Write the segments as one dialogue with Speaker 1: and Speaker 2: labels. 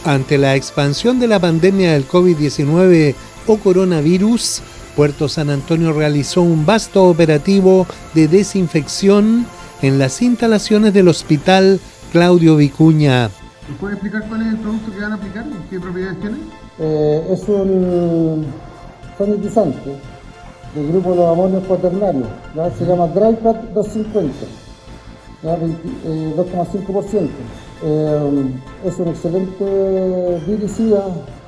Speaker 1: Ante la expansión de la pandemia del COVID-19 o coronavirus, Puerto San Antonio realizó un vasto operativo de desinfección en las instalaciones del Hospital Claudio Vicuña.
Speaker 2: ¿Me puede explicar cuál es el producto que van a aplicar? ¿Qué propiedades tiene?
Speaker 3: Es un sanitizante del grupo de los amonios cuaternarios, se llama Drypad 250, 2,5%. Es un excelente viricida,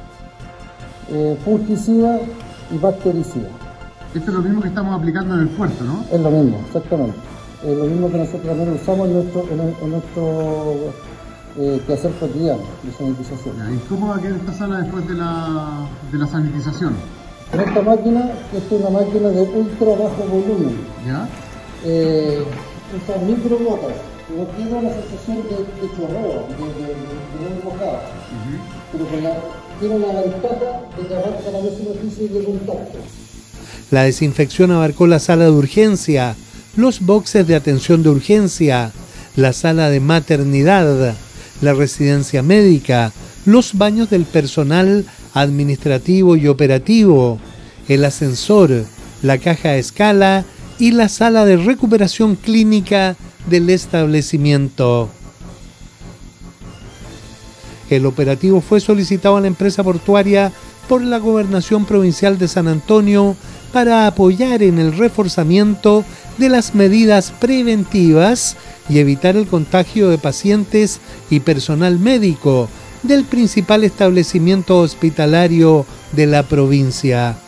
Speaker 3: fungicida y bactericida.
Speaker 2: Esto es lo mismo que estamos aplicando en el puerto, ¿no?
Speaker 3: Es lo mismo, exactamente. Es lo mismo que nosotros también usamos en nuestro quehacer cotidiano de sanitización.
Speaker 2: ¿Y cómo va a quedar esta sala después de la sanitización?
Speaker 3: En esta máquina, esta es una máquina de ultra bajo volumen.
Speaker 2: ¿Ya?
Speaker 3: Usa micro gotas. No queda la sensación de chorreo, de un mojado. Pero tiene la ventaja de que abarca la misma superficie de contacto.
Speaker 1: La desinfección abarcó la sala de urgencia, los boxes de atención de urgencia, la sala de maternidad, la residencia médica, los baños del personal administrativo y operativo, el ascensor, la caja a escala y la sala de recuperación clínica del establecimiento. El operativo fue solicitado a la empresa portuaria por la Gobernación Provincial de San Antonio para apoyar en el reforzamiento de las medidas preventivas y evitar el contagio de pacientes y personal médico del principal establecimiento hospitalario de la provincia.